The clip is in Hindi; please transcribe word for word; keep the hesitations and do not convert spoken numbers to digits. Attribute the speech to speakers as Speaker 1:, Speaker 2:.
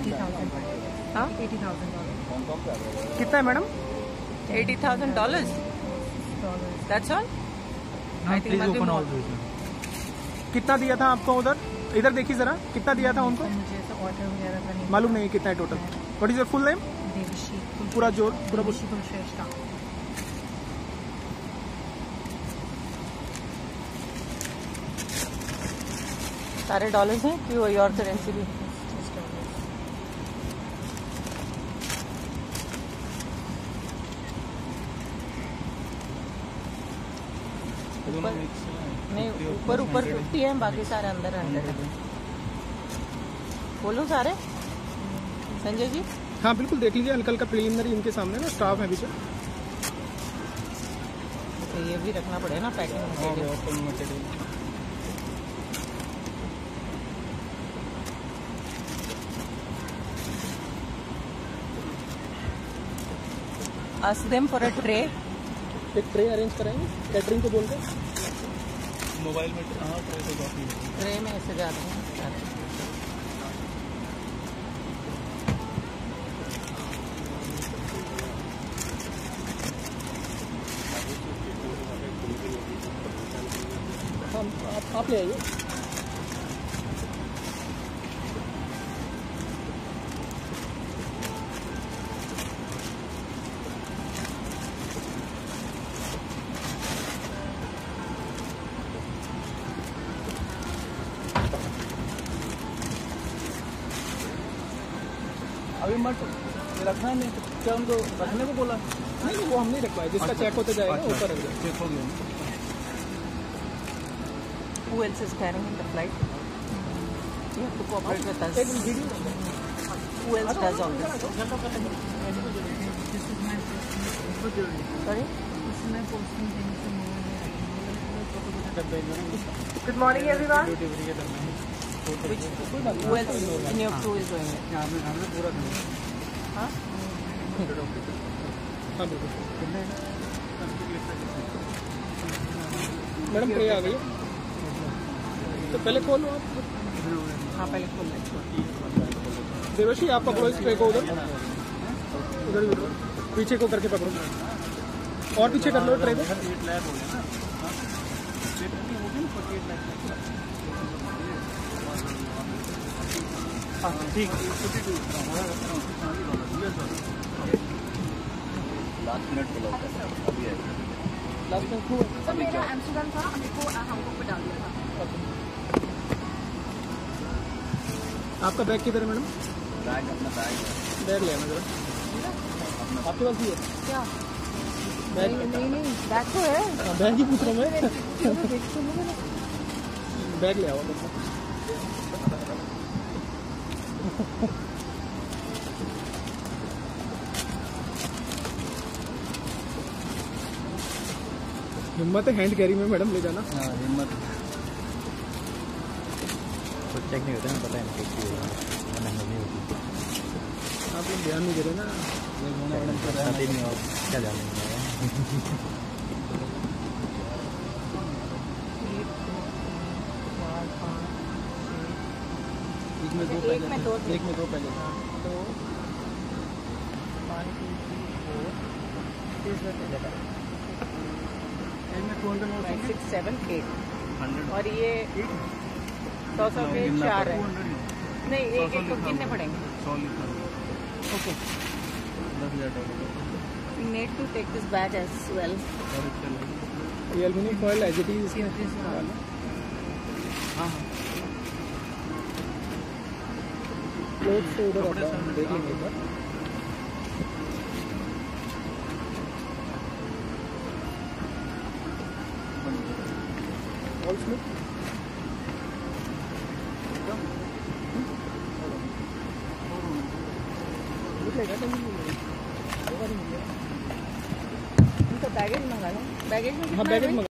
Speaker 1: हाँ
Speaker 2: कितना है madam?
Speaker 1: Eighty thousand dollars that's all. I think
Speaker 2: कितना दिया था आपको उधर? इधर देखिए जरा, कितना दिया था उनको?
Speaker 3: मुझे ऐसा ऑर्डर वगैरह का नहीं
Speaker 2: मालूम नहीं कितना है total. What is your full name?
Speaker 3: Devshi
Speaker 2: पूरा जोर पूरा
Speaker 3: देवशी कुलश्रेष्ठा।
Speaker 1: सारे डॉलर्स हैं कि वो योर करेंसी भी? नहीं, ऊपर ऊपर फिफ्टी है, बाकी सारे अंदर अंदर है। बोलो सारे संजय जी।
Speaker 2: हाँ बिल्कुल, देख लीजिए हल्का हल्का प्रिलिमिनरी इनके सामने ना स्टाफ है पीछे।
Speaker 1: तो ये भी रखना पड़ेगा ना packing material. Ask them for a tray।
Speaker 2: एक ट्रे अरेंज कराएंगे कैटरिंग को बोल कर।
Speaker 4: मोबाइल में हाँ ट्रे से कॉफी
Speaker 1: ट्रे में ऐसे जाते हैं।
Speaker 2: हाँ आप आप ले आइए।
Speaker 4: अभी मत रखना नहीं, क्या उनको रखने को बोला?
Speaker 2: नहीं नहीं वो हम नहीं रखवाए, जिसका चेक होते जाएगा ऊपर रख देंगे।
Speaker 4: चेक हो गया।
Speaker 1: Who else is carrying in the flight? You have to cooperate with us. Who else does all this? Sorry?
Speaker 3: Good morning everyone।
Speaker 1: Which, who else in your crew is doing it?
Speaker 4: हमने पूरा
Speaker 1: हाँ?
Speaker 2: हाँ बिल्कुल मैडम ट्रे आ गई तो पहले खोलो आप।
Speaker 1: हाँ पहले खोल लें।
Speaker 2: देवशी आप पकड़ो इस ट्रे को, उधर उधर उधर पीछे को करके पकड़ो और पीछे कर लो ट्रे को।
Speaker 4: ठीक लास्ट मिनट बोला अभी है
Speaker 2: लास्ट मिनट
Speaker 3: सर मेरा एम्स्टर्डम था, हमको हमको पे डाल दिया था।
Speaker 2: आपका बैग किधर है मैडम?
Speaker 4: बैग अपना बैग
Speaker 2: बैग ले आना जरा, आपके पास भी है
Speaker 3: क्या?
Speaker 2: बैग?
Speaker 3: नहीं नहीं बैग तो है।
Speaker 2: बैग ही पूछ रहा हूँ मैं। बैग ले आओ। हिम्मत है हैंड कैरी में मैडम ले जाना।
Speaker 4: हाँ हिम्मत कुछ चेक नहीं होता है, पता है नहीं होती।
Speaker 2: आप लोग ध्यान नहीं दे रहे ना।
Speaker 4: नहीं और क्या जानेंगे। एक में दो
Speaker 1: एक में दो
Speaker 4: एक में दो पहले
Speaker 1: दो one two three four this one five six seven eight और ये सौ सौ के चार है। नहीं एक एक को कितने पड़ेंगे? Okay we need to take this bag as well।
Speaker 2: ये aluminium foil as it is cloth से उधर होता है, देख लेंगे एक बार। ऑल स्मूथ मिलेगा तो मिलेगा, बैगेज मंगा लो। बैगेज में
Speaker 1: हाँ बैगेज